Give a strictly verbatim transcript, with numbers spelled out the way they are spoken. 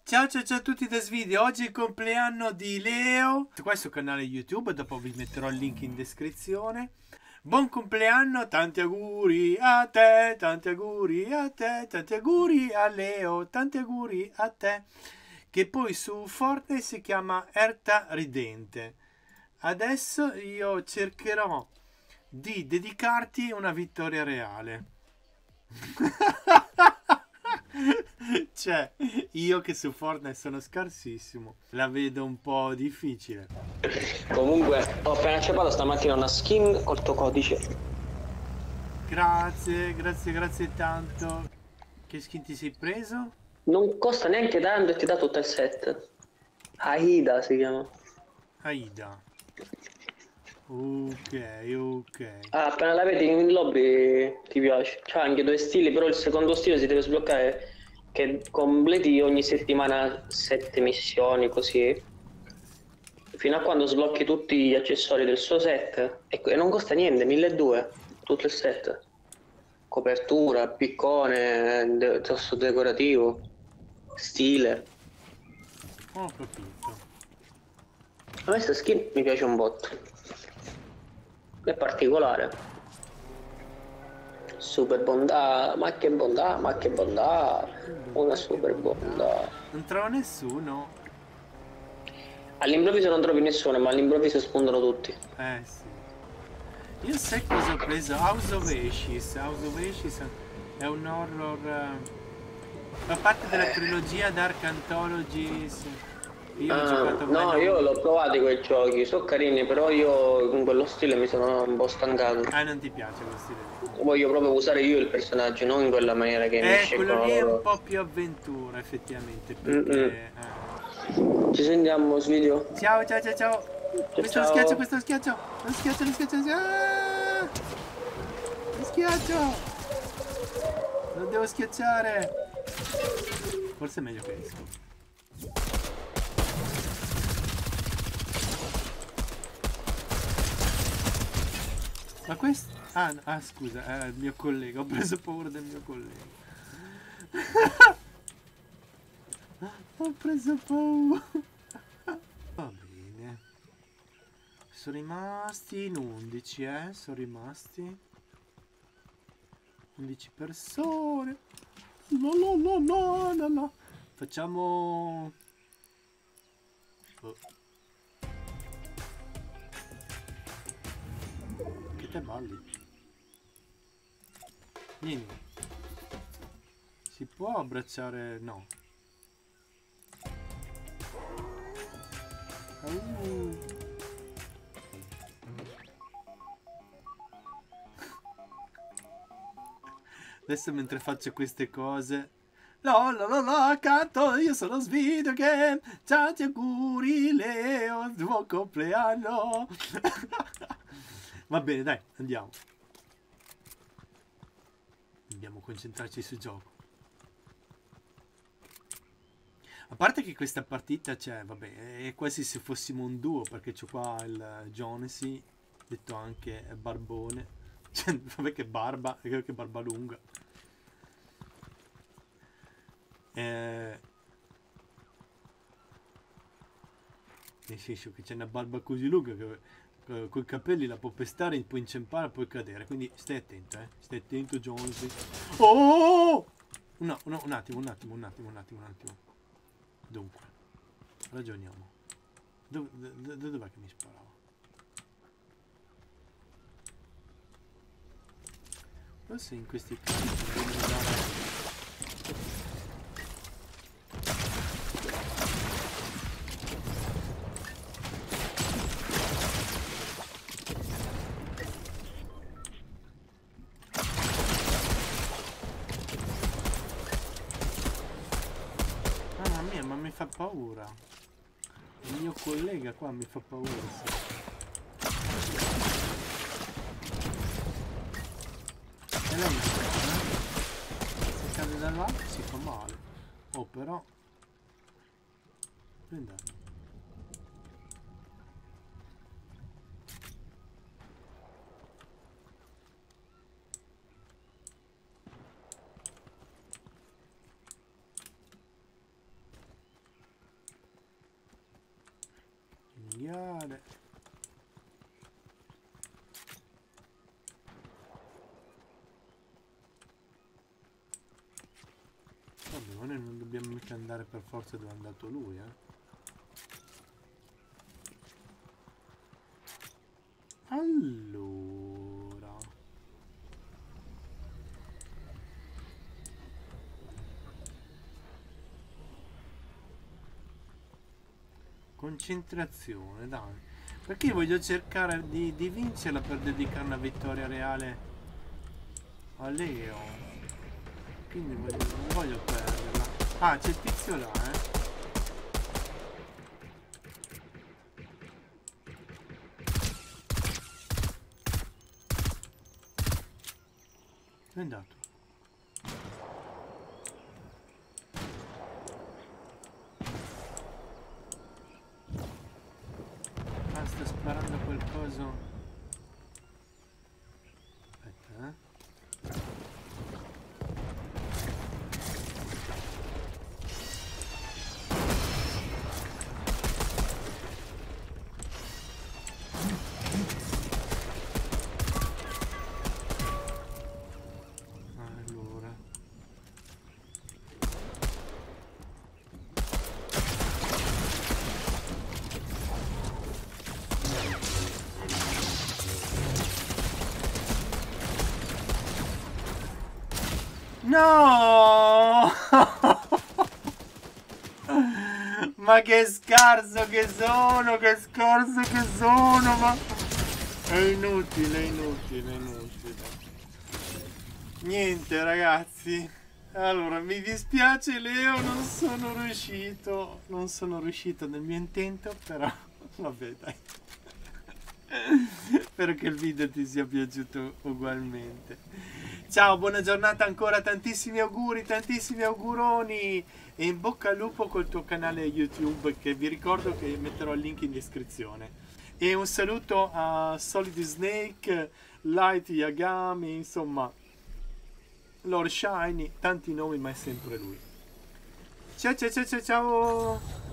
Ciao ciao ciao a tutti da Svideo, oggi è il compleanno di Leo. Questo canale YouTube, dopo vi metterò il link in descrizione. Buon compleanno, tanti auguri a te, tanti auguri a te, tanti auguri a Leo, tanti auguri a te. Che poi su Fortnite si chiama Erta Ridente. Adesso io cercherò di dedicarti una vittoria reale. Cioè, io che su Fortnite sono scarsissimo, la vedo un po' difficile. Comunque ho appena accettato stamattina una skin col tuo codice. Grazie, grazie, grazie tanto. Che skin ti sei preso? Non costa neanche tanto e ti dà tutto il set. Aida si chiama. Aida. Ok, ok. Ah, appena la vedi in lobby ti piace. C'ha anche due stili, però il secondo stile si deve sbloccare che completi ogni settimana sette missioni così. Fino a quando sblocchi tutti gli accessori del suo set. E non costa niente, milleduecento tutto il set. Copertura, piccone, de- tasto decorativo, stile. Ho capito. A me questa skin mi piace un botto. È particolare. Super bontà, ma che bontà, ma che bontà. Una super bontà. Non trovo nessuno. All'improvviso non trovi nessuno, ma all'improvviso spuntano tutti. Eh sì. Io sai cosa ho preso? House of Ashes. House of Ashes è un horror. eh, Fa parte della trilogia Dark Anthologies. Io ho Ah, giocato no, meno. io l'ho provati quei giochi, sono carini, però io con quello stile mi sono un po' stancato. Ah, non ti piace questo stile lì? Voglio proprio usare io il personaggio, non in quella maniera che mi Eh, quello scelgono lì è un loro. po' più avventura, effettivamente, Mm -mm. perché... Ci sentiamo, Svidio. Ciao, ciao, ciao, ciao. Ciao, Questo è lo schiaccio, ciao. questo è lo schiaccio. Lo schiaccio, lo schiaccio, lo schiaccio. Ah! Lo schiaccio. Lo devo schiacciare. Forse è meglio che esco. Ma questo... Ah, no, ah, scusa, è il mio collega. Ho preso paura del mio collega. Ho preso paura. Va bene. Sono rimasti in undici, eh? Sono rimasti undici persone. No, no, no, no, no, no. Facciamo... Oh. Che te balli? Vieni. Si può abbracciare? No. Uh. Adesso mentre faccio queste cose... No, no, no, no, canto, io sono Svideo Game. Tanti auguri, Leo, buon compleanno. Va bene, dai, andiamo. Dobbiamo concentrarci sul gioco. A parte che questa partita, cioè, vabbè, è quasi se fossimo un duo, perché c'ho qua il Jonesy, detto anche Barbone. Cioè, vabbè che barba, che barba lunga. Eh, nel senso che c'è una barba così lunga che eh, coi capelli la può pestare, può inciampare, può cadere. Quindi stai attento, eh. Stai attento, Jonesy. Oh! No, no, un attimo, un attimo, un attimo, un attimo, un attimo. Dunque, ragioniamo. Dov dov dov'è che mi sparava? Forse in questi casi dobbiamo dare... Mamma mia, ma mi fa paura. Il mio collega qua mi fa paura. Sì. E lei eh? Se cade dall'alto si fa male. Oh, però... Prendete. materiale. Vabbè, ma noi non dobbiamo mica andare per forza dove è andato lui, eh. Allora, concentrazione, dai, perché io voglio cercare di, di vincerla per dedicare una vittoria reale a Leo, quindi voglio, non voglio perderla. Ah, c'è il tizio là, eh. Dove è andato? Ah, sta sparando qualcosa. Aspetta, eh. Allora. No! Ma che scarso che sono, che scarso che sono, ma è inutile, è inutile, è inutile. Niente ragazzi, allora mi dispiace Leo, non sono riuscito, non sono riuscito nel mio intento, però vabbè dai. Spero che il video ti sia piaciuto ugualmente. Ciao, buona giornata ancora, tantissimi auguri, tantissimi auguroni e in bocca al lupo col tuo canale YouTube, che vi ricordo che metterò il link in descrizione. E un saluto a Solid Snake, Light Yagami, insomma Lord Shiny, tanti nomi ma è sempre lui. Ciao ciao ciao ciao ciao.